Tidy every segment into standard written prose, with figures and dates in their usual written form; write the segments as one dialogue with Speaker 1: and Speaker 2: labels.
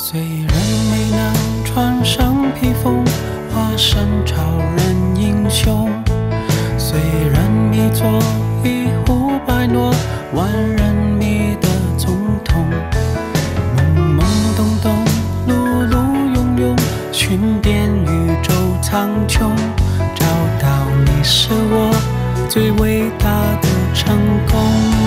Speaker 1: 虽然没能穿上披风，化身超人英雄，虽然没做一呼百诺，万人迷的总统，懵懵懂懂，碌碌庸庸，寻遍宇宙苍穹，找到你是我最伟大的成功。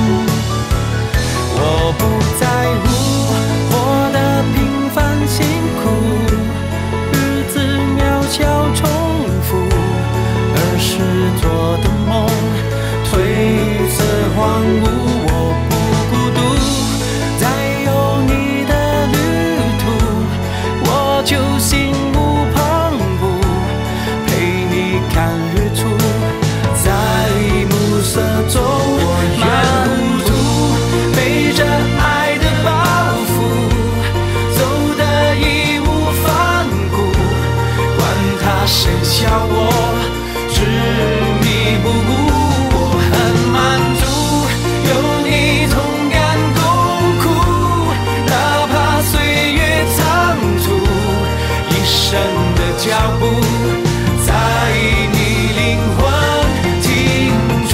Speaker 1: 我不在乎活得平凡辛苦，日子渺小重复，儿时做的梦褪色荒芜。我不孤独，在有你的旅途，我就心无旁骛，陪你看日出，在暮色中漫步途，背着爱的包袱，走得义无反顾，管他谁笑我执迷不悟。我很满足有你同甘共苦，哪怕岁月仓促，一生的脚步在你灵魂停驻，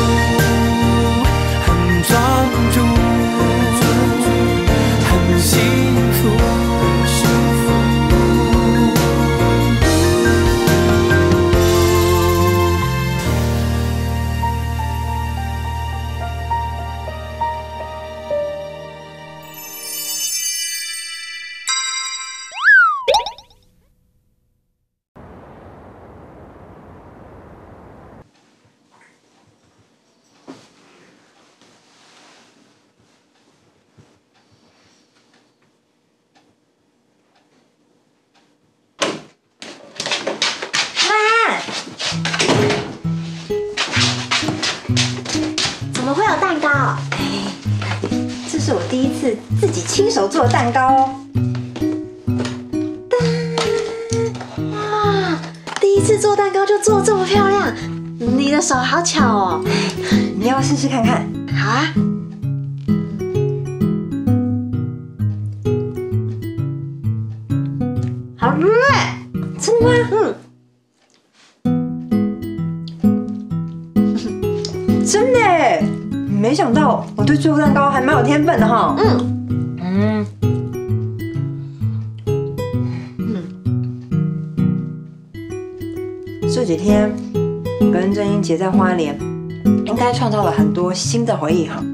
Speaker 1: 很专注，很幸福。
Speaker 2: 怎么会有蛋糕？这是我第一次自己亲手做的蛋糕哦。哇，第一次做蛋糕就做这么漂亮，你的手好巧哦。你要不要试试看看？好啊。好吃哎！真的吗？真的耶！没想到我对做蛋糕还蛮有天分的哈。这几天跟郑英杰在花莲，应该创造了很多新的回忆哈。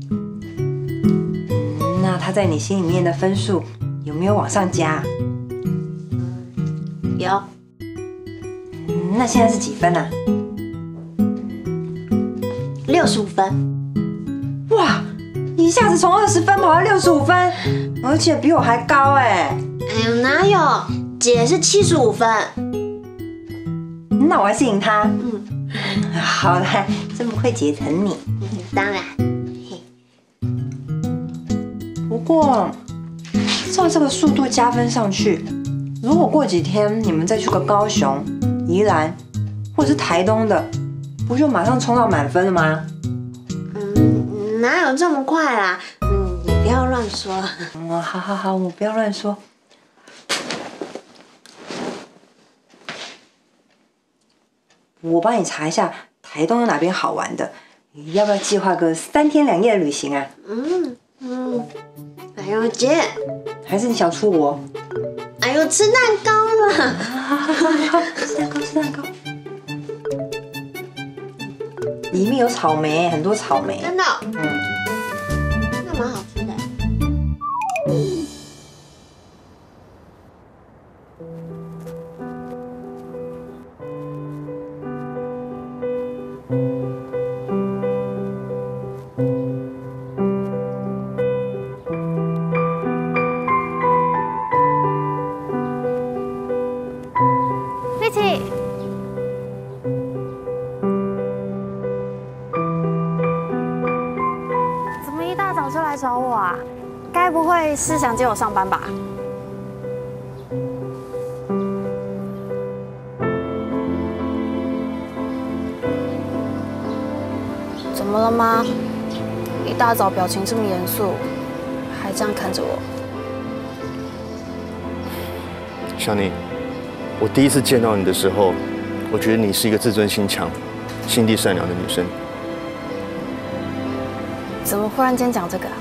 Speaker 2: 那他在你心里面的分数有没有往上加？有。那现在是几分啊？65分。哇，一下子从20分跑到65分，而且比我还高哎！哎呦，哪有？姐是75分。那我还是赢他。好啦，真不愧姐疼你。当然。不过，照这个速度加分上去，如果过几天你们再去个高雄、宜兰或者是台东的，不就马上冲到满分了吗？哪有这么快啦？你不要乱说。好，我不要乱说。我帮你查一下台东有哪边好玩的，你要不要计划个3天2夜的旅行啊？哎呦姐，还是你想出国？哎呦，吃蛋糕嘛！好，吃蛋糕。里面有草莓，很多草莓。真的？那蛮好吃的。
Speaker 3: 丽琪，怎么一大早就来找我啊？该不会是想接我上班吧？怎么了吗？一大早表情这么严肃，还这样看着我。
Speaker 4: 小宁，我第一次见到你的时候，我觉得你是一个自尊心强、心地善良的女生。
Speaker 3: 怎么忽然间讲这个啊？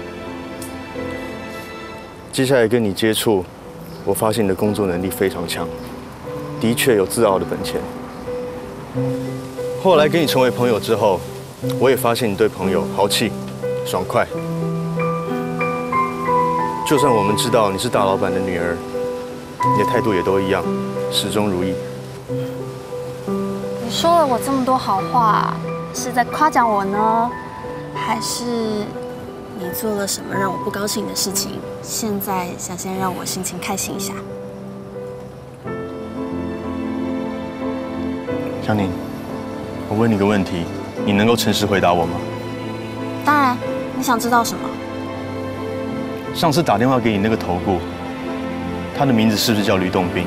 Speaker 4: 接下来跟你接触，我发现你的工作能力非常强，的确有自傲的本钱。后来跟你成为朋友之后，我也发现你对朋友豪气、爽快。就算我们知道你是大老板的女儿，你的态度也都一样，始终如一。
Speaker 3: 你说了我这么多好话，是在夸奖我呢，还是你做了什么让我不高兴的事情？现在想先让我心情开心一下。
Speaker 4: 小宁，我问你个问题，你能够诚实回答我吗？
Speaker 3: 当然，你想知道什么？
Speaker 4: 上次打电话给你那个投顾，他的名字是不是叫吕洞宾？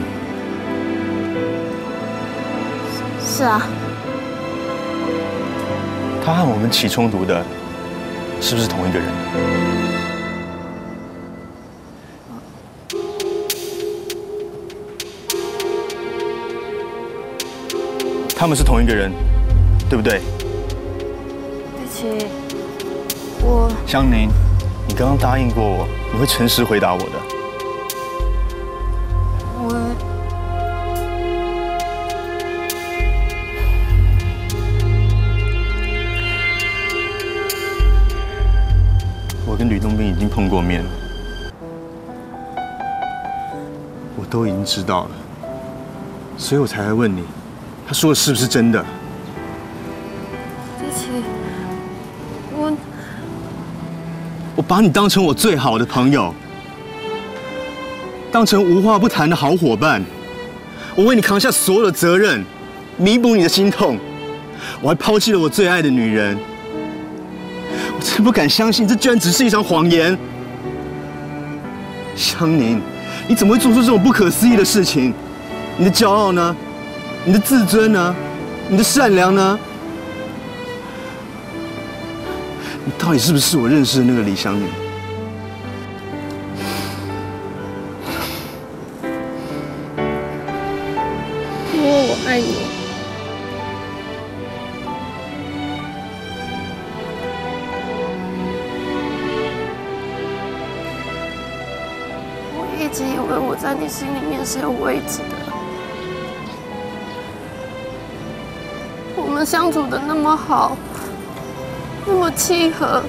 Speaker 3: 是啊。
Speaker 4: 他和我们起冲突的，是不是同一个人？他们是同一个人，对不对？
Speaker 3: 对不起，我……
Speaker 4: 香宁，你刚刚答应过我，你会诚实回答我的。我跟吕洞宾已经碰过面了，我都已经知道了，所以我才来问你，他说的是不是真的？
Speaker 3: 对不起，
Speaker 4: 我把你当成我最好的朋友，当成无话不谈的好伙伴，我为你扛下所有的责任，弥补你的心痛，我还抛弃了我最爱的女人。我真不敢相信，这居然只是一场谎言。香宁，你怎么会做出这种不可思议的事情？你的骄傲呢？你的自尊呢？你的善良呢？你到底是不是我认识的那个李香宁？
Speaker 3: 因为我爱你。我一直以为我在你心里面是有位置的。我们相处的那么好，那么契合，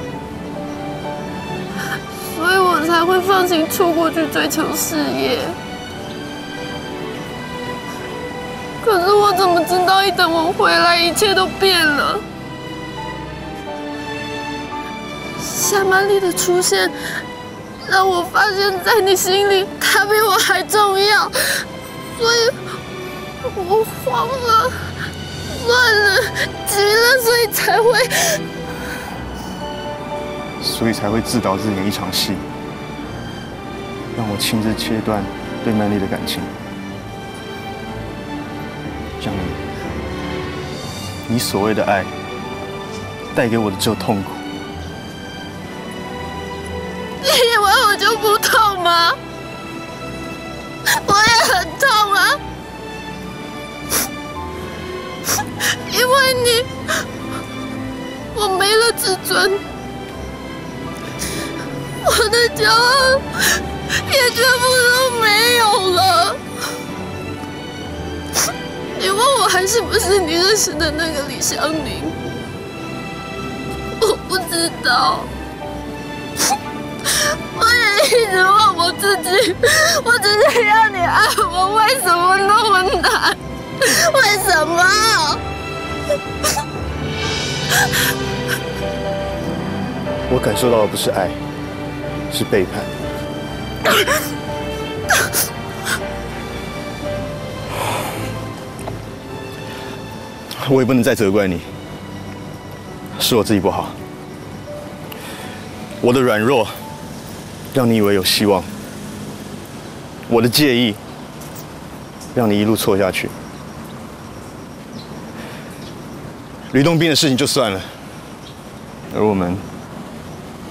Speaker 3: 所以我才会放心出国去追求事业。可是我怎么知道，一等我回来，一切都变了？夏曼丽的出现，让我发现，在你心里，她比我还重要，所以我慌了。乱了，急了，
Speaker 4: 所以才会自导自演一场戏，让我亲自切断对曼丽的感情。江宁，你所谓的爱，带给我的只有痛苦。
Speaker 3: 你以为我就不痛吗？我也很痛啊！因为你，我没了自尊，我的骄傲也全部都没有了。你问我还是不是你认识的那个李香宁？我不知道。我也一直问我自己，我只是要你爱我，为什么那么难？为什么？
Speaker 4: 我感受到的不是爱，是背叛。我也不能再责怪你，是我自己不好，我的软弱让你以为有希望，我的介意让你一路错下去。吕洞宾的事情就算了，而我们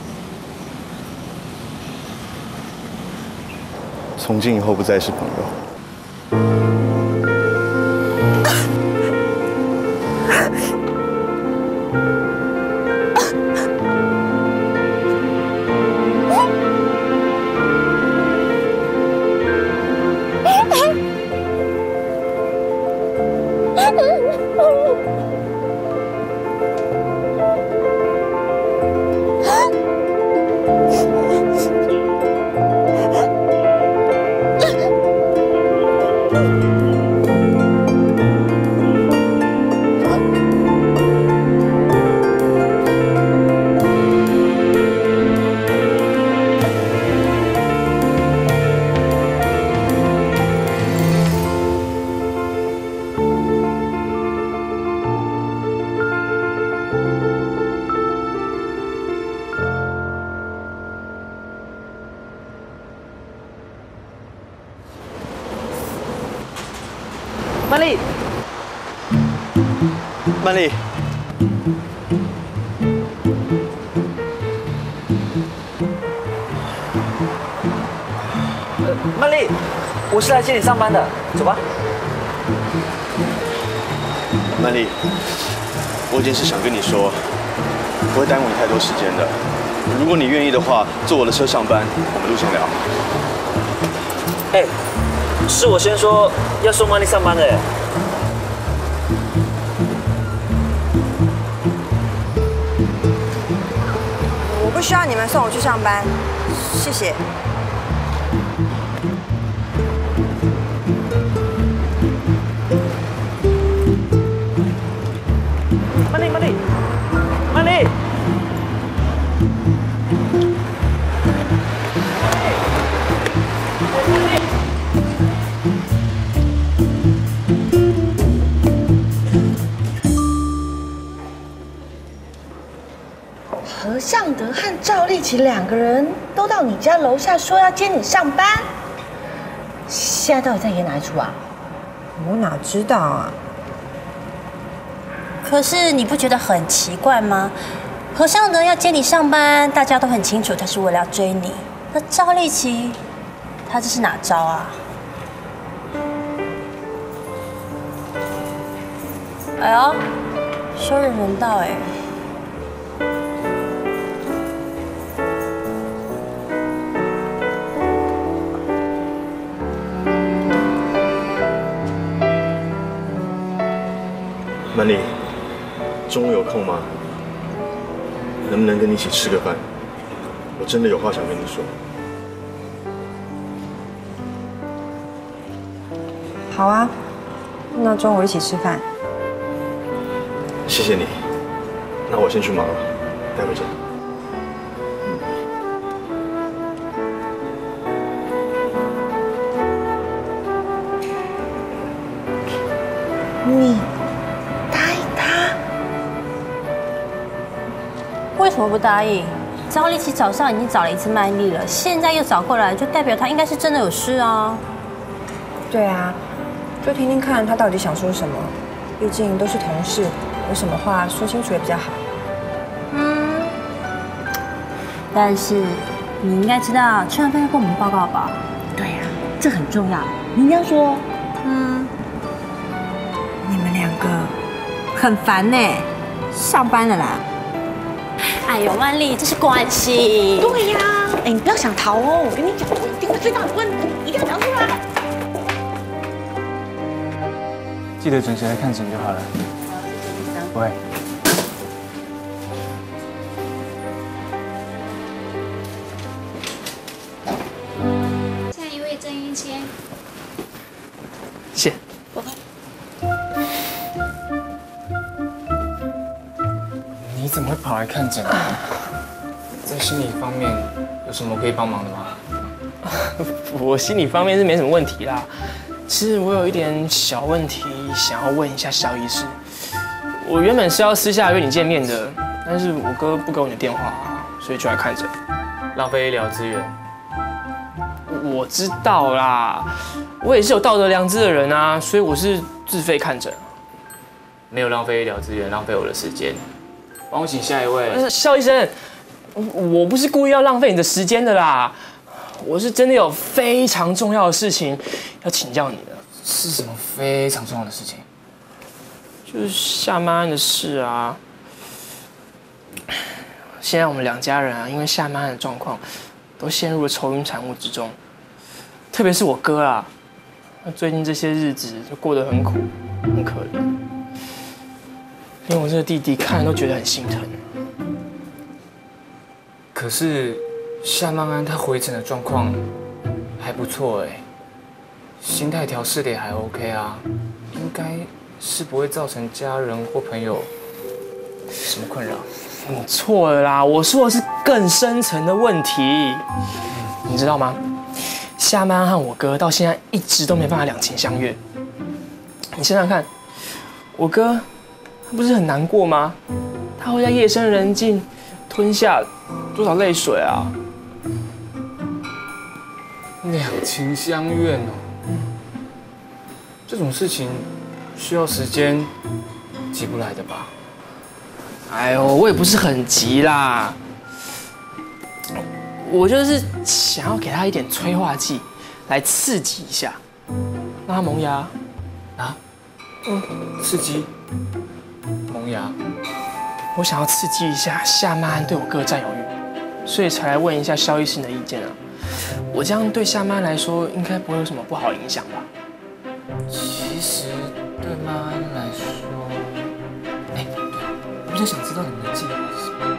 Speaker 4: 从今以后不再是朋友。
Speaker 5: 曼丽，
Speaker 4: 曼丽，
Speaker 5: 曼丽，我是来接你上班的，走吧。
Speaker 4: 曼丽，我有件事想跟你说，不会耽误你太多时间的。如果你愿意的话，坐我的车上班，我们路上聊。
Speaker 5: 哎，是我先说要送曼丽上班的哎。
Speaker 2: 我不需要你们送我去上班，谢谢。
Speaker 5: 曼丽，曼丽，曼丽。
Speaker 6: 何尚德和赵丽琪两个人都到你家楼下说要接你上班，现在到底在演哪一出啊？
Speaker 2: 我哪知道啊？
Speaker 7: 可是你不觉得很奇怪吗？何尚德要接你上班，大家都很清楚他是为了要追你。那赵丽琪，她这是哪招啊？哎呦，羞人人道哎！
Speaker 4: 曼丽，中午有空吗？能不能跟你一起吃个饭？我真的有话想跟你说。
Speaker 2: 好啊，那中午一起吃饭。
Speaker 4: 谢谢你，那我先去忙了，待会见。
Speaker 6: 你答应他？
Speaker 7: 为什么不答应？赵丽琪早上已经找了一次曼丽了，现在又找过来，就代表她应该是真的有事啊。
Speaker 2: 对啊，就听听看他到底想说什么。毕竟都是同事，有什么话说清楚也比较好。
Speaker 7: 但是你应该知道，吃完饭要跟我们报告吧？
Speaker 6: 对呀，这很重要。你要说，
Speaker 2: 你们两个很烦呢，上班了啦。
Speaker 7: 哎呦，曼丽，这是关系。
Speaker 6: 对呀，哎，你不要想逃哦，我跟你讲，我一定会追到你问题，一定要讲出来。
Speaker 8: 记得准时来看诊就好了。不会。
Speaker 9: 下一位郑一谦。
Speaker 8: 谢。你怎么会跑来看诊啊？在心理方面有什么可以帮忙的吗？
Speaker 10: 我心理方面是没什么问题啦。其实我有一点小问题想要问一下肖医师。我原本是要私下约你见面的，但是我哥不给我你的电话，所以就来看诊，
Speaker 8: 浪费医疗资源。
Speaker 10: 我知道啦，我也是有道德良知的人啊，所以我是自费看诊。
Speaker 8: 没有浪费医疗资源，浪费我的时间。帮我请下一位。
Speaker 10: 肖医生，我不是故意要浪费你的时间的啦，我是真的有非常重要的事情要请教你的。
Speaker 8: 是什么非常重要的事情？
Speaker 10: 就是夏曼安的事啊。现在我们两家人啊，因为夏曼安的状况，都陷入了愁云惨雾之中。特别是我哥啊，他最近这些日子就过得很苦， 很可怜，连我这个弟弟看了都觉得很心疼。
Speaker 8: 可是夏曼安他回诊的状况还不错哎，心态调试的也还 OK 啊，应该是不会造成家人或朋友什么困扰。
Speaker 10: 你错了啦，我说的是更深层的问题，你知道吗？夏曼安和我哥到现在一直都没办法两情相悦。你想想看，我哥他不是很难过吗？他会在夜深人静吞下多少泪水啊！
Speaker 8: 两情相悦哦，这种事情需要时间，急不来的吧？
Speaker 10: 哎呦，我也不是很急啦，我就是想要给他一点催化剂，来刺激一下，让他萌芽。
Speaker 8: 啊？刺激？萌芽？
Speaker 10: 我想要刺激一下夏曼安对我哥的占有欲，所以才来问一下肖医生的意见啊。我这样对夏曼安来说，应该不会有什么不好的影响吧？
Speaker 8: 其实对曼安来说，哎，对，我比较想知道你们的计划是什么。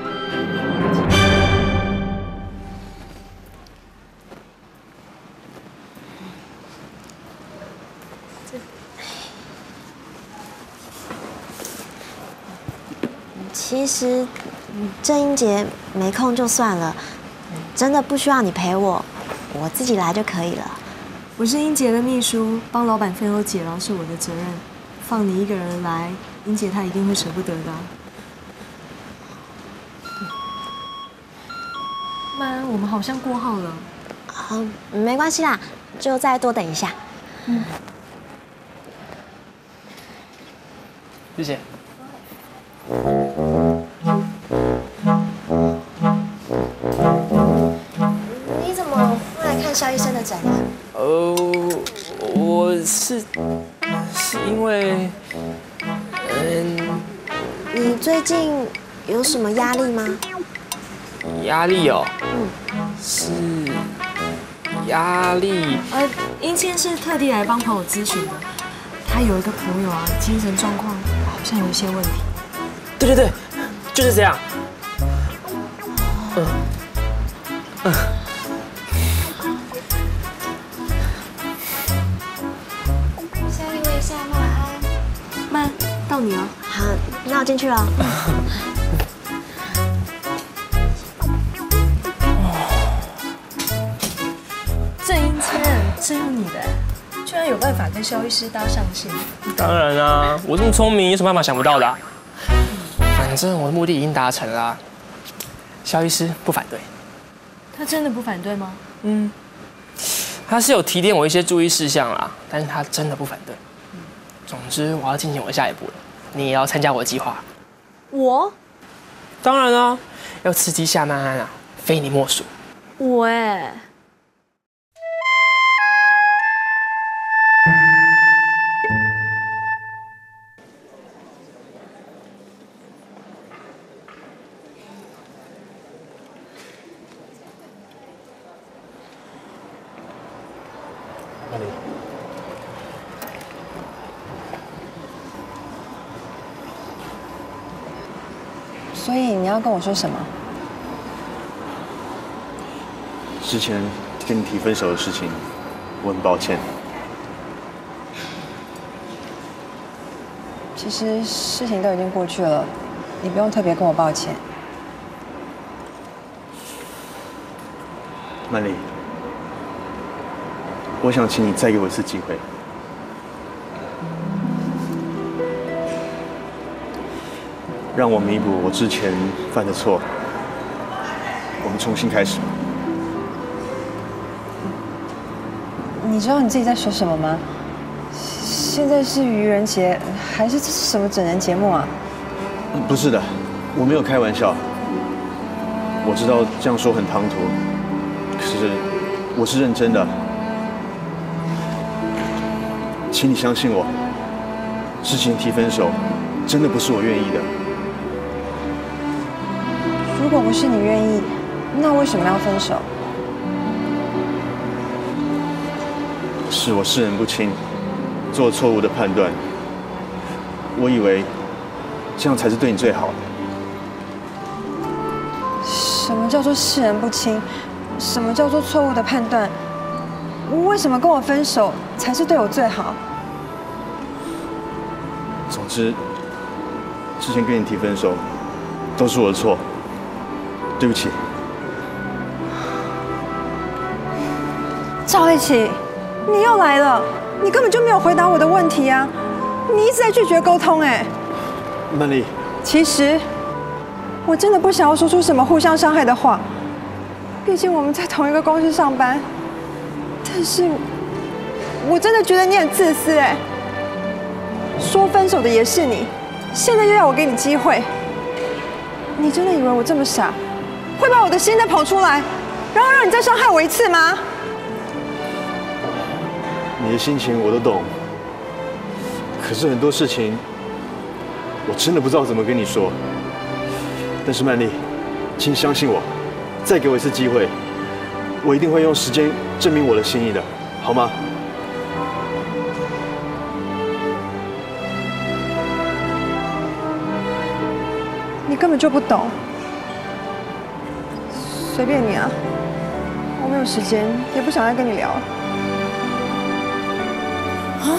Speaker 11: 其实郑英杰没空就算了，真的不需要你陪我，我自己来就可以了。
Speaker 12: 我是英杰的秘书，帮老板分忧解劳是我的责任。放你一个人来，英杰他一定会舍不得的。曼安，我们好像过号了。
Speaker 11: 没关系啦，就再多等一下。
Speaker 10: 谢谢。
Speaker 11: 你怎么会来看肖医生的诊啊？
Speaker 10: 我是因为，
Speaker 11: 你最近有什么压力吗？
Speaker 10: 压力哦，是压力。
Speaker 12: 英谦是特地来帮朋友咨询的，他有一个朋友啊，精神状况好像有一些问题。
Speaker 10: 对，就是这样。
Speaker 9: 下一位夏曼安，
Speaker 12: 曼，到你了。
Speaker 11: 好，那我进去了。
Speaker 12: 郑英谦，真有你的，居然有办法跟肖医师搭上线。
Speaker 10: 当然啊，我这么聪明，有什么办法想不到的啊？反正我的目的已经达成了，肖医师不反对。
Speaker 12: 他真的不反对吗？
Speaker 10: 他是有提点我一些注意事项啦，但是他真的不反对。总之，我要进行我的下一步了。你也要参加我的计划。
Speaker 12: 我？
Speaker 10: 当然啊，要刺激夏曼安啊，非你莫属。
Speaker 12: 我哎。
Speaker 2: 所以你要跟我说什么？
Speaker 4: 之前跟你提分手的事情，我很抱歉。
Speaker 2: 其实事情都已经过去了，你不用特别跟我抱歉。
Speaker 4: 曼丽，我想请你再给我一次机会。让我弥补我之前犯的错，我们重新开始吧。
Speaker 2: 你知道你自己在说什么吗？现在是愚人节，还是这是什么整人节目啊？
Speaker 4: 不是的，我没有开玩笑。我知道这样说很唐突，可是我是认真的，请你相信我。之前提分手，真的不是我愿意的。
Speaker 2: 如果不是你愿意，那为什么要分手？
Speaker 4: 是我识人不清，做错误的判断， 我以为这样才是对你最好的。
Speaker 2: 什么叫做世人不清？什么叫做错误的判断？为什么跟我分手才是对我最好？
Speaker 4: 总之，之前跟你提分手都是我的错，对不起。
Speaker 2: 赵立奇，你又来了，你根本就没有回答我的问题啊！你一直在拒绝沟通，哎。
Speaker 4: 曼丽，
Speaker 2: 其实我真的不想要说出什么互相伤害的话，毕竟我们在同一个公司上班。但是，我真的觉得你很自私，哎。说分手的也是你，现在又要我给你机会，你真的以为我这么傻，会把我的心再捧出来，然后让你再伤害我一次吗？
Speaker 4: 你的心情我都懂，可是很多事情我真的不知道怎么跟你说。但是曼丽，请相信我，再给我一次机会，我一定会用时间证明我的心意的，好吗？
Speaker 2: 你根本就不懂，随便你啊，我没有时间，也不想再跟你聊了。
Speaker 7: 啊？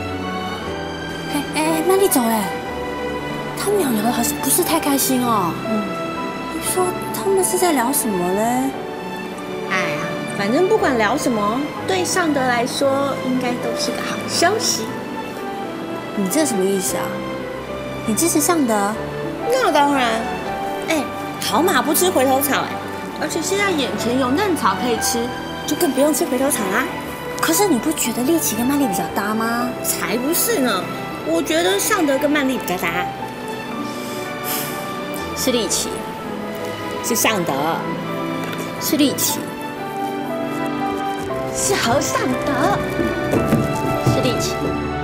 Speaker 7: 曼丽走嘞，他们俩聊的好像不是太开心哦。你说他们是在聊什么嘞？
Speaker 6: 哎呀，反正不管聊什么，对尚德来说应该都是个好消息。
Speaker 7: 你这什么意思啊？你支持尚德？
Speaker 6: 那当然。哎，好马不吃回头草哎，而且现在眼前有嫩草可以吃，就更不用吃回头草啦。
Speaker 7: 可是你不觉得丽奇跟曼丽比较搭吗？
Speaker 6: 才不是呢，我觉得尚德跟曼丽比较搭。是丽奇，是尚德，是丽奇，是和尚德，是丽奇。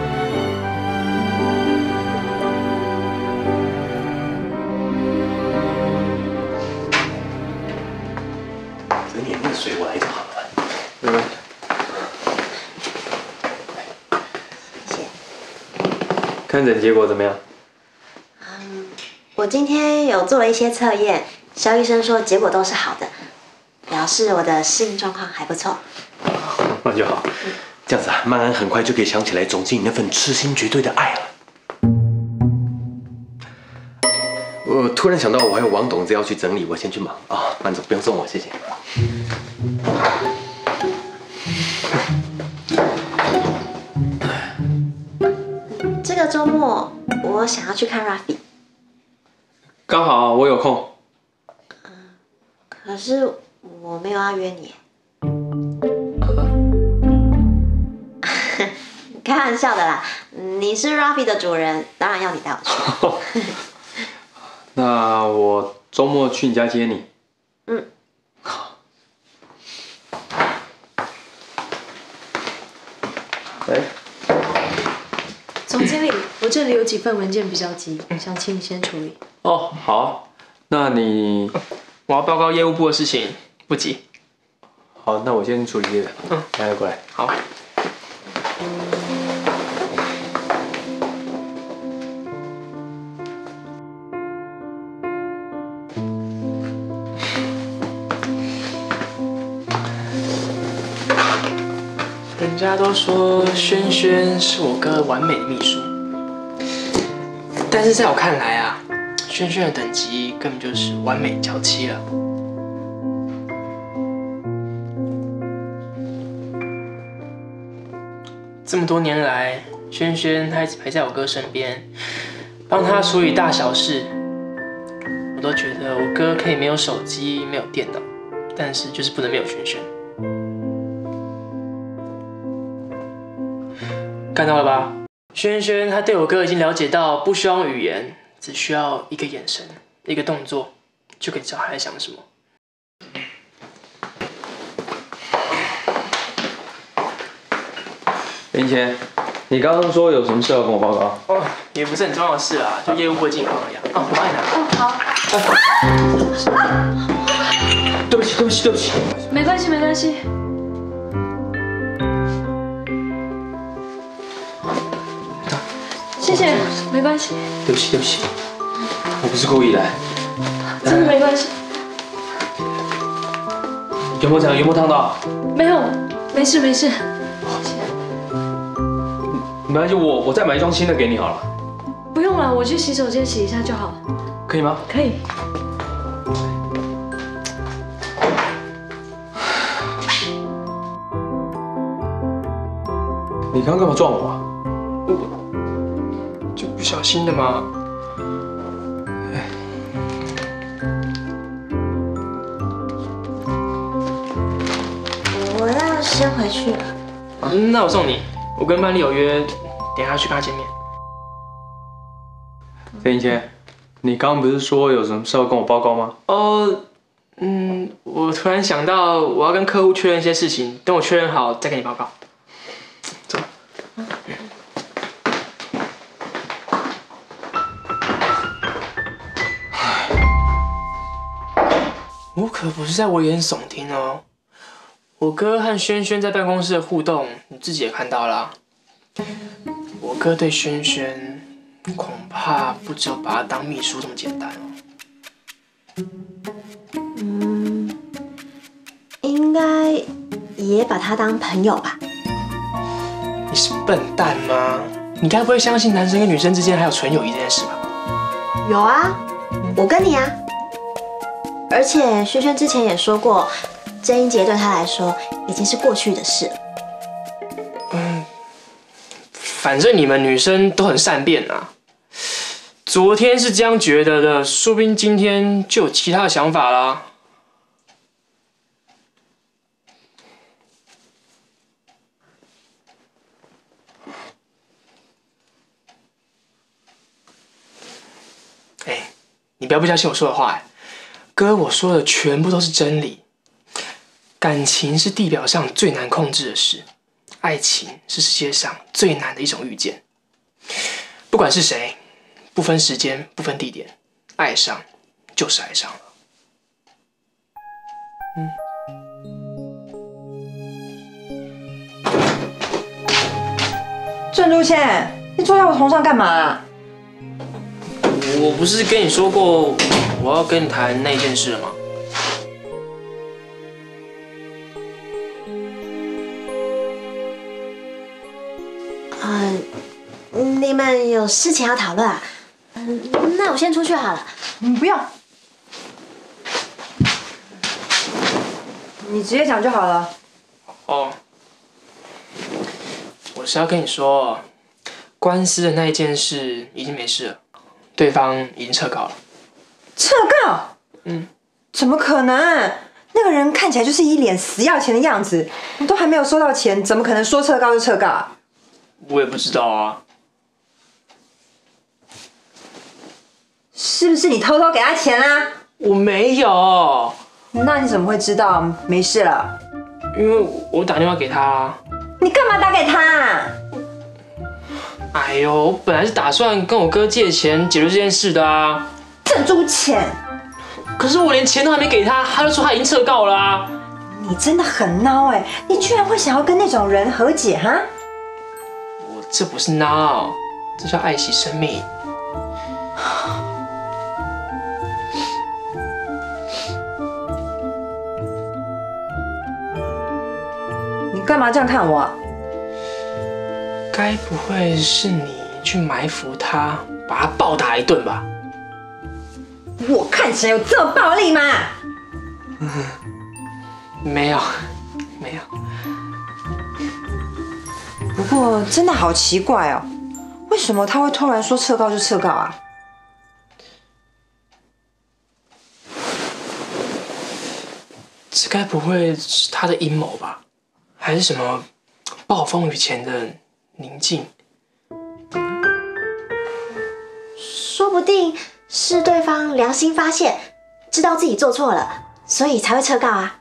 Speaker 13: 整点热水我来就好了。
Speaker 8: 没关系。
Speaker 11: 谢谢。
Speaker 8: 看诊结果怎么样？
Speaker 11: 我今天有做了一些测验，肖医生说结果都是好的，表示我的适应状况还不错。
Speaker 13: 那就好，这样子啊，曼安很快就可以想起来总经理那份痴心绝对的爱了。我突然想到，我还有王董子要去整理，我先去忙啊。曼总不用送我，谢谢。
Speaker 11: 这个周末我想要去看 Rafi。
Speaker 8: 刚好我有空。
Speaker 11: 可是我没有要约你。开玩笑的啦，你是 Rafi 的主人，当然要你带我去。
Speaker 8: 那我周末去你家接你。
Speaker 11: 嗯。
Speaker 8: 喂。
Speaker 12: 总经理，我这里有几份文件比较急，想请你先处理。
Speaker 8: 哦，好啊。那你，
Speaker 10: 我要报告业务部的事情，不急。
Speaker 8: 好，那我先处理这个。来过来。
Speaker 10: 好。人家都说轩轩是我哥完美的秘书，但是在我看来啊，轩轩的等级根本就是完美娇妻了。这么多年来，轩轩他一直陪在我哥身边，帮他处理大小事。我都觉得我哥可以没有手机，没有电脑，但是就是不能没有轩轩。看到了吧？轩轩他对我哥已经了解到，不需要语言，只需要一个眼神、一个动作，就可以知道他在想什么。
Speaker 8: 林谦，你刚刚说有什么事要跟我报告？
Speaker 10: 哦，也不是很重要的事啦，就业务部的近况而已。哦，我帮你拿。
Speaker 12: 哦，
Speaker 10: 好。对不起，对不起，对不起。
Speaker 12: 没关系，没关系。
Speaker 2: 谢谢。
Speaker 3: 谢，没关系。
Speaker 8: 对不起，对不起，我不是故意的。
Speaker 3: 真的没关系。
Speaker 8: 有没有这样？有没有烫到？
Speaker 3: 没有，没事没事。
Speaker 8: 没关系，我再买一双新的给你好了。
Speaker 3: 不用了，我去洗手间洗一下就好了。
Speaker 8: 可以吗？
Speaker 3: 可以。
Speaker 8: 你刚刚干嘛撞我啊？
Speaker 10: 就不小心的嘛。
Speaker 11: 我要先回去了。
Speaker 10: 那我送你，我跟曼丽有约，等一下去跟她见面。
Speaker 8: 郑英杰，你刚刚不是说有什么事要跟我报告吗？
Speaker 10: 我突然想到，我要跟客户确认一些事情，等我确认好再跟你报告。走。我可不是在危言耸听哦。我哥和轩轩在办公室的互动，你自己也看到了。我哥对轩轩，恐怕不只有把她当秘书这么简单哦。
Speaker 11: 应该也把他当朋友吧？
Speaker 10: 你是笨蛋吗？你该不会相信男生跟女生之间还有纯友谊这件事吧？
Speaker 11: 有啊，我跟你啊。而且轩轩之前也说过，郑英杰对他来说已经是过去的事了。
Speaker 10: 反正你们女生都很善变啊。昨天是这样觉得的，说不定今天就有其他的想法啦。你不要不相信我说的话，哥，我说的全部都是真理。感情是地表上最难控制的事，爱情是世界上最难的一种遇见。不管是谁，不分时间，不分地点，爱上就是爱上了。
Speaker 2: 郑竹谦，你坐在我头上干嘛？
Speaker 10: 我不是跟你说过我要跟你谈那件事了吗？
Speaker 11: 你们有事情要讨论啊？那我先出去好了。
Speaker 2: 不要，你直接讲就好了。
Speaker 10: 哦，我是要跟你说，官司的那一件事已经没事了，对方已经撤告了。
Speaker 2: 撤告？怎么可能？那个人看起来就是一脸死要钱的样子，我都还没有收到钱，怎么可能说撤告就撤告啊？
Speaker 10: 我也不知道啊。
Speaker 2: 是不是你偷偷给他钱啊？
Speaker 10: 我没有。
Speaker 2: 那你怎么会知道没事了？
Speaker 10: 因为我打电话给他。
Speaker 2: 你干嘛打给他？
Speaker 10: 哎呦，我本来是打算跟我哥借钱解决这件事的啊。
Speaker 2: 郑竹谦，
Speaker 10: 可是我连钱都还没给他，他就说他已经撤告了啊。
Speaker 2: 你真的很孬哎！你居然会想要跟那种人和解哈？
Speaker 10: 我这不是孬，这叫爱惜生命。
Speaker 2: 你干嘛这样看我？
Speaker 10: 该不会是你去埋伏他，把他暴打一顿吧？
Speaker 2: 我看起来有这么暴力吗？
Speaker 10: 没有，没有。
Speaker 2: 不过真的好奇怪哦，为什么他会突然说撤告就撤告啊？
Speaker 10: 这该不会是他的阴谋吧？还是什么暴风雨前的宁静？
Speaker 11: 说不定是对方良心发现，知道自己做错了，所以才会撤告啊。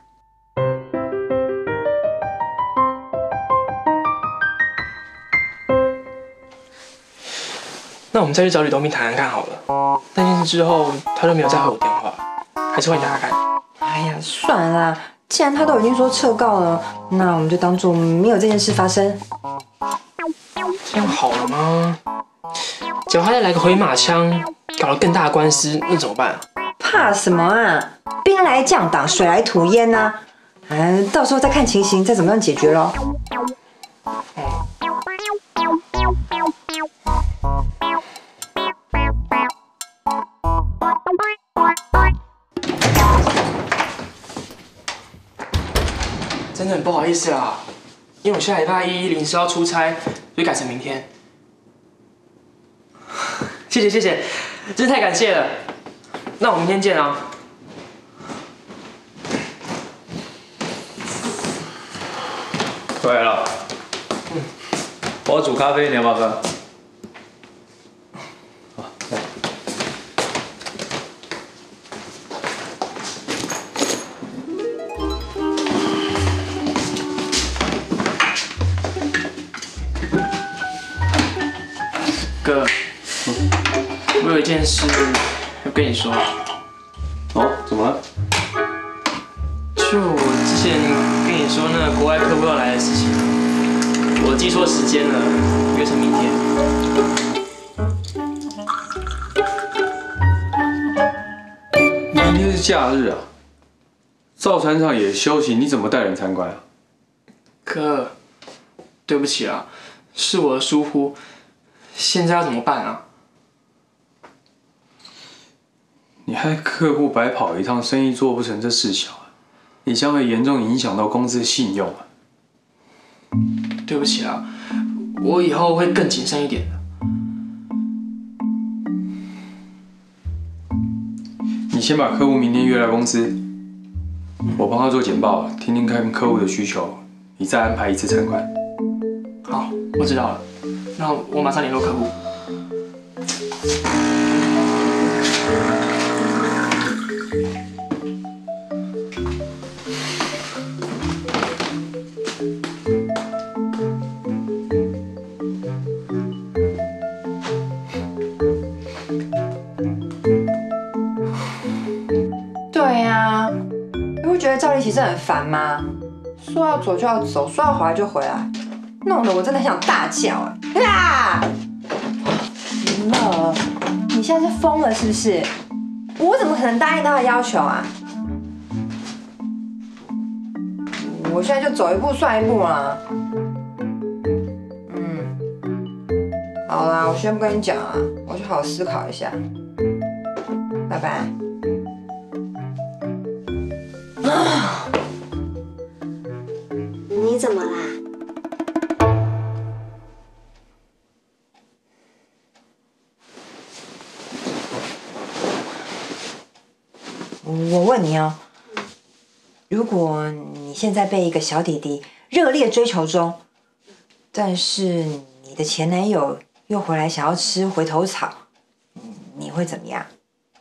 Speaker 10: 那我们再去找吕东明谈谈看好了。那件事之后，他就没有再回我电话，还是换你打打看。
Speaker 2: 哎呀，算了啦，既然他都已经说撤告了，那我们就当做没有这件事发生。
Speaker 10: 这样好了吗？ 假如他再来个回马枪，搞了更大的官司，那怎么办啊？
Speaker 2: 怕什么啊？兵来将挡，水来土掩呐。到时候再看情形，再怎么样解决咯。
Speaker 10: 真的很不好意思啦，因为我下礼拜一临时要出差，所以改成明天。谢谢，真是太感谢了。那我明天见啊。
Speaker 14: 回来了。我要煮咖啡，你要不要喝？好，来。
Speaker 10: 哥，我有一件事要跟你说。
Speaker 14: 哦，怎么了？
Speaker 10: 就我之前跟你说那个国外客户要来的事情，我记错时间了，约成明天。
Speaker 14: 明天是假日啊，造船厂也休息，你怎么带人参观啊？
Speaker 10: 哥，对不起啊，是我的疏忽，现在要怎么办啊？
Speaker 14: 你害客户白跑一趟，生意做不成，这事小啊，你将会严重影响到公司的信用啊。
Speaker 10: 对不起啊，我以后会更谨慎一点的。
Speaker 14: 你先把客户明天约来公司，我帮他做简报，听听看客户的需求，你再安排一次参观。
Speaker 10: 好，我知道了，那我马上联络客户。
Speaker 2: 对呀，你不觉得赵立奇真的很烦吗？说要走就要走，说要回来就回来，弄得我真的很想大叫哎！啊！林乐，你现在是疯了是不是？我怎么可能答应他的要求啊？我现在就走一步算一步啦。好啦，我先不跟你讲啊，我去好好思考一下。拜拜。
Speaker 11: 你怎么啦？
Speaker 2: 我问你哦，如果你现在被一个小弟弟热烈追求中，但是你的前男友又回来想要吃回头草，你会怎么样？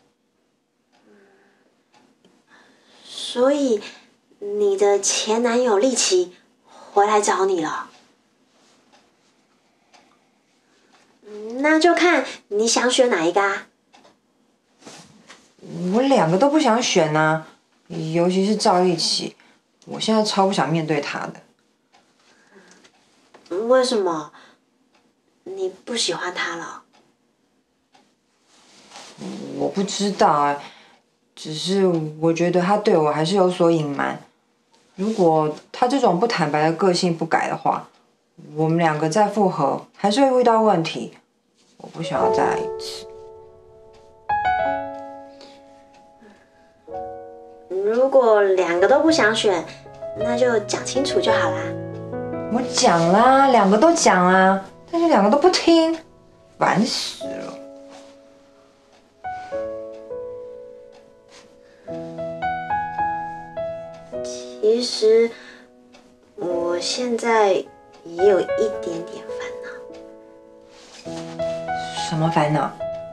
Speaker 11: 所以你的前男友立奇回来找你了？那就看你想选哪一个啊？
Speaker 2: 我两个都不想选啊，尤其是赵立奇，我现在超不想面对他的。
Speaker 11: 为什么？你不喜欢他了？
Speaker 2: 我不知道啊，只是我觉得他对我还是有所隐瞒。如果他这种不坦白的个性不改的话，我们两个再复合还是会遇到问题。我不想要再来一次。
Speaker 11: 如果两个都不想选，那就讲清楚就好啦。
Speaker 2: 我讲啦，两个都讲啦，但是两个都不听，烦死了。
Speaker 11: 其实我现在也有一点点烦恼。
Speaker 2: 什么烦恼？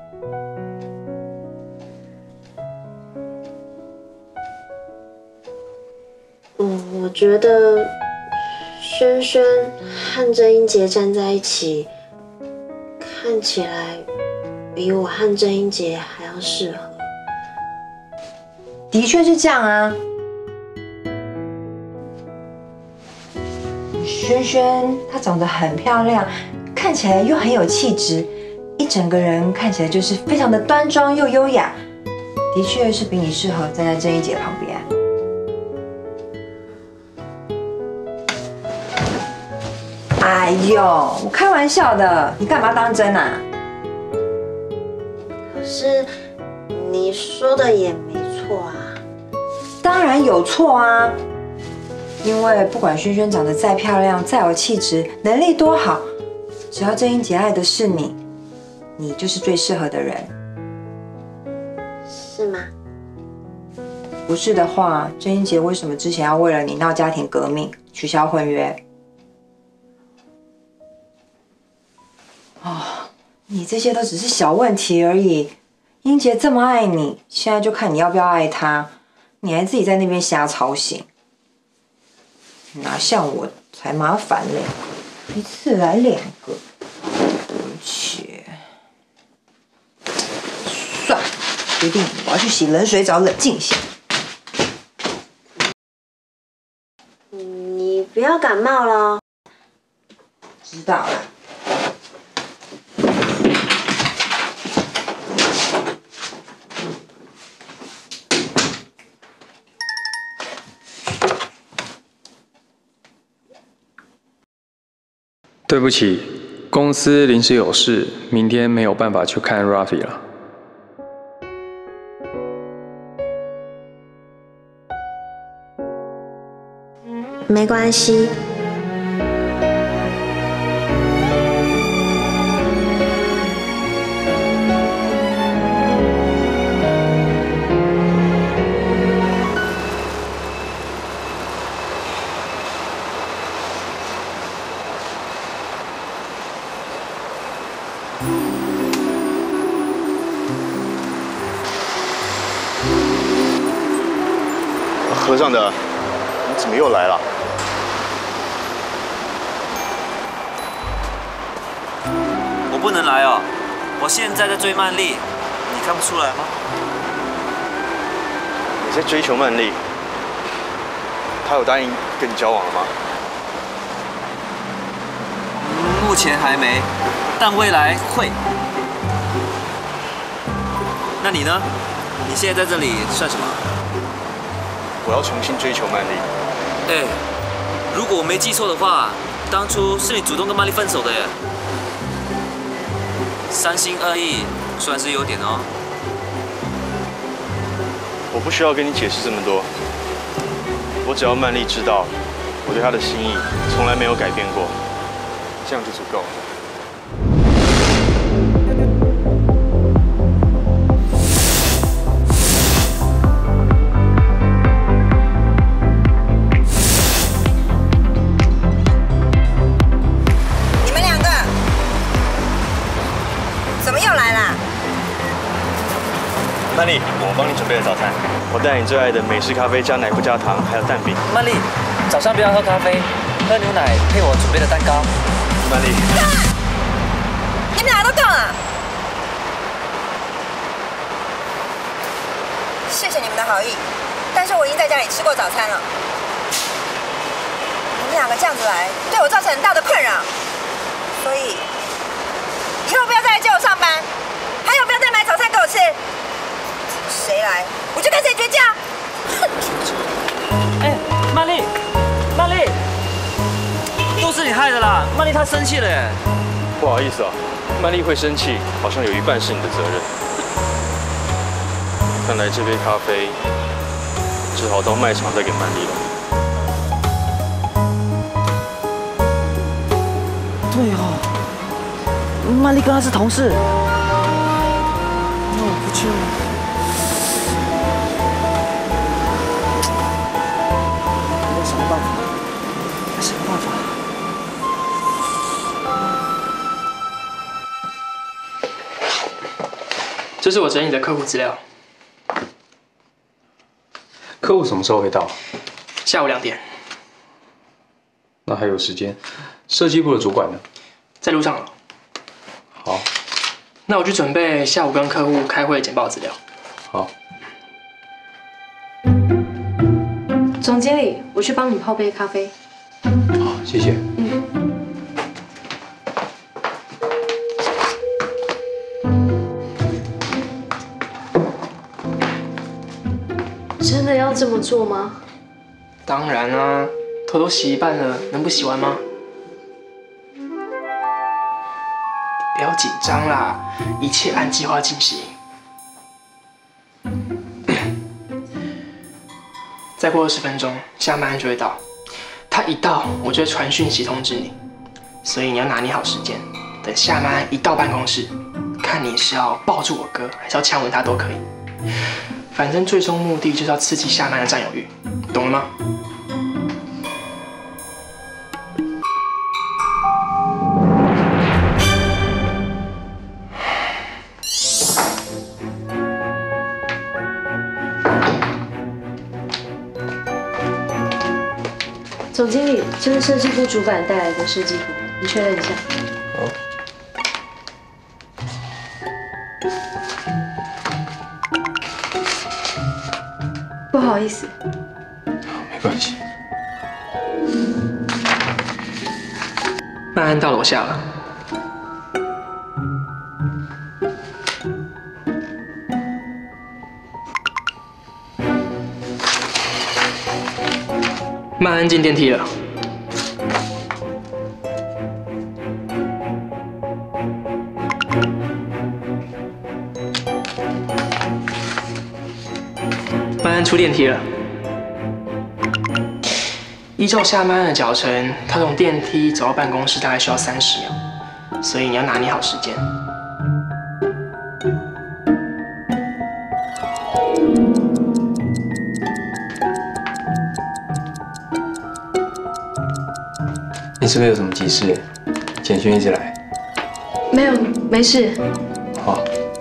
Speaker 11: 我觉得轩轩和郑英杰站在一起，看起来比我和郑英杰还要适合。
Speaker 2: 的确是这样啊。轩轩她长得很漂亮，看起来又很有气质， 一整个人看起来就是非常的端庄又优雅，的确是比你适合站在郑一姐旁边。哎呦，我开玩笑的，你干嘛当真啊？
Speaker 11: 可是你说的也没错啊。
Speaker 2: 当然有错啊，因为不管萱萱长得再漂亮、再有气质，能力多好，只要郑英杰爱的是你，你就是最适合的人。
Speaker 11: 是吗？
Speaker 2: 不是的话，郑英杰为什么之前要为了你闹家庭革命，取消婚约？哦，你这些都只是小问题而已。英杰这么爱你，现在就看你要不要爱他。你还自己在那边瞎操心，哪像我才麻烦嘞，一次来2个，而且算了，决定我要去洗冷水澡，冷静一下。
Speaker 11: 你不要感冒了。
Speaker 2: 知道了。
Speaker 14: 对不起，公司临时有事，明天没有办法去看 Rafi 了。
Speaker 11: 没关系。
Speaker 4: 和尚的，你怎么又来了？
Speaker 5: 我不能来哦，我现在在追曼丽，你看不出来吗？
Speaker 4: 你在追求曼丽？她有答应跟你交往了吗？
Speaker 5: 目前还没，但未来会。那你呢？你现在在这里算什么？
Speaker 4: 我要重新追求曼丽。
Speaker 5: 哎，如果我没记错的话，当初是你主动跟曼丽分手的耶。3心2意，算是有点哦。
Speaker 4: 我不需要跟你解释这么多，我只要曼丽知道，我对她的心意从来没有改变过，这样就足够了。曼丽，我帮你准备了早餐。我带你最爱的美式咖啡加奶不加糖，还有蛋饼。
Speaker 5: 曼丽，早上不要喝咖啡，喝牛奶配我准备的蛋糕。
Speaker 4: 曼丽，
Speaker 2: 你们俩都够了。谢谢你们的好意，但是我已经在家里吃过早餐了。你们两个这样子来，对我造成很大的困扰，所以以后不要再来接我上班，还有不要再买早餐给我吃。谁来，我就跟谁绝交！
Speaker 5: 哎，曼丽，曼丽，都是你害的啦！曼丽她生气了耶。
Speaker 4: 不好意思啊，曼丽会生气，好像有一半是你的责任。看来这杯咖啡只好到卖场再给曼丽了。
Speaker 5: 对哦，曼丽跟她是同事，那我不就……想办法。
Speaker 10: 这是我整理的客户资料。
Speaker 14: 客户什么时候会到？
Speaker 10: 下午2点。
Speaker 14: 那还有时间。设计部的主管呢？
Speaker 10: 在路上了。
Speaker 14: 好。
Speaker 10: 那我去准备下午跟客户开会简报资料。
Speaker 14: 好。
Speaker 12: 总经理，我去帮你泡杯咖啡。
Speaker 14: 好，谢谢。
Speaker 9: 真的要这么做吗？
Speaker 10: 当然啊，头都洗一半了，能不洗完吗？不要紧张啦，一切按计划进行。再过20分钟，夏曼安就会到。他一到，我就会传讯息通知你。所以你要拿捏好时间，等夏曼安一到办公室，看你是要抱住我哥，还是要强吻他都可以。反正最终目的就是要刺激夏曼的占有欲，懂了吗？
Speaker 9: 总经理，这是设计部主管带来的设计图，你确认一下。
Speaker 14: 好。
Speaker 9: 不好意思。
Speaker 14: 没关系。
Speaker 10: 曼安到楼下了。曼安进电梯了。曼安出电梯了。依照夏曼安的脚程，他从电梯走到办公室大概需要30秒，所以你要拿捏好时间。
Speaker 14: 你是不是有什么急事？简讯一起来。
Speaker 9: 没有，没事。
Speaker 14: 好。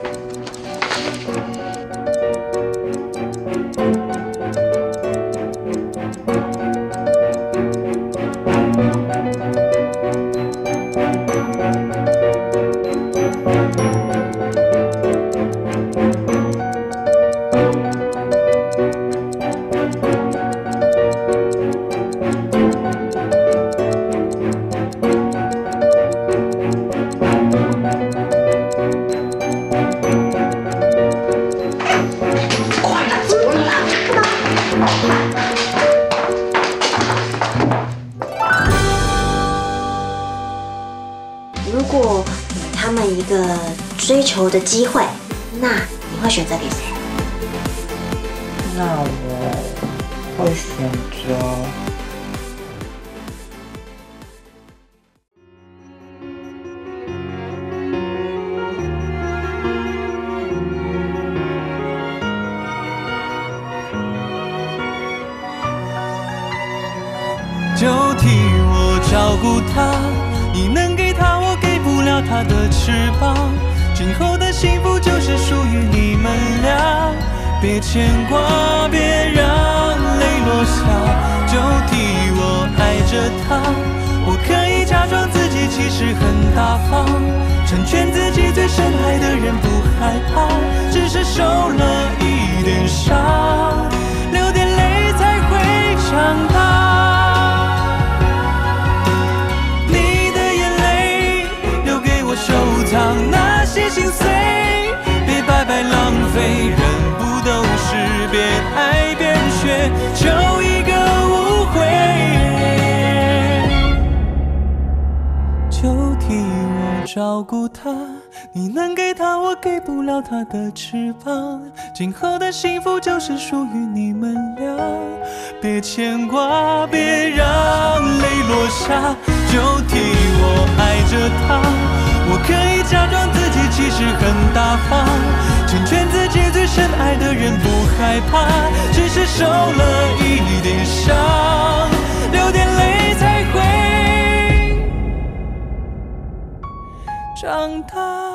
Speaker 11: 如果给他们一个追求的机会，那你会选择给谁？
Speaker 2: 那我会选择。
Speaker 1: 就替我照顾他，你能给他，我给不了他的翅膀。今后的幸福就是属于你们俩，别牵挂，别让泪落下。就替我爱着他，我可以假装自己其实很大方，成全自己最深爱的人，不害怕，只是受了一点伤，流点泪才会长大。收藏那些心碎，别白白浪费，人不都是边爱边学，就一个误会。就替我照顾他，你能给他，我给不了他的翅膀。今后的幸福就是属于你们俩，别牵挂，别让泪落下。就替我爱着他，我可以假装自己其实很大方，成全自己最深爱的人，不害怕，只是受了一点伤，流点泪才会长大。